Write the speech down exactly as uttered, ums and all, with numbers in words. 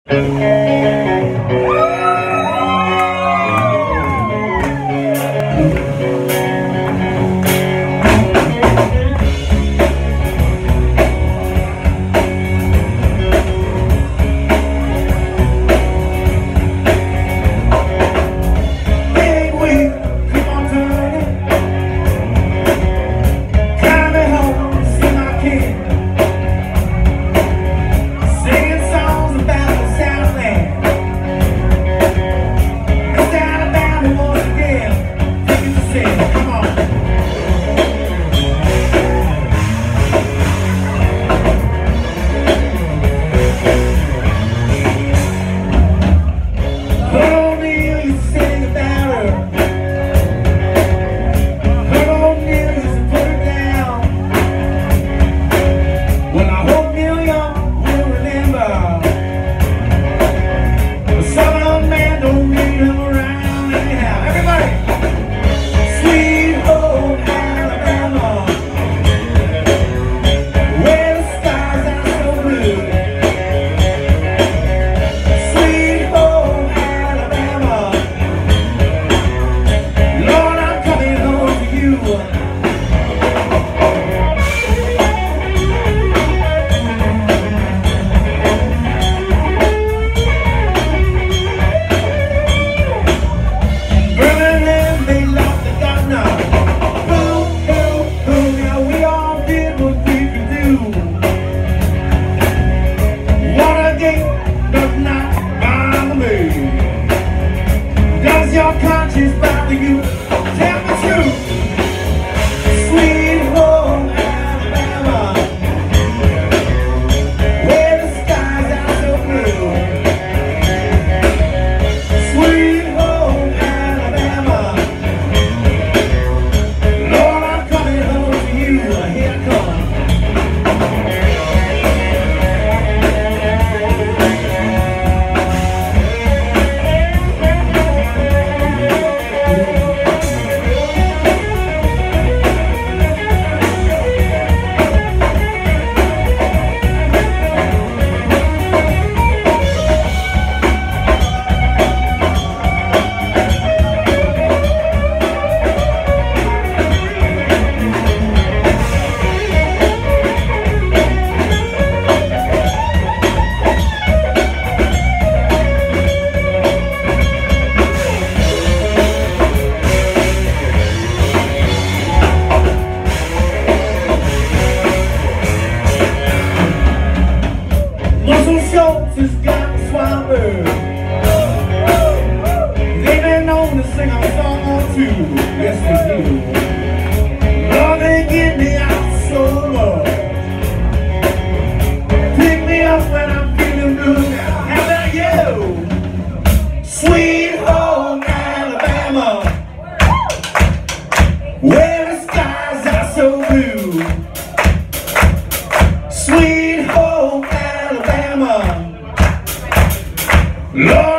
Does your conscience bother you? Tell the truth. Sweet home Alabama, where the skies are so blue. Sweet home Alabama, Lord, I'm coming home to you. Here I come. Muscle Schultz has got the swamper. They've been known to sing a song or two. Yes, they do. Lord, they give me out so much. Pick me up when I'm feeling blue. How about you? Sweet home Alabama, where the skies are so blue. Sweet home Alabama, Lord.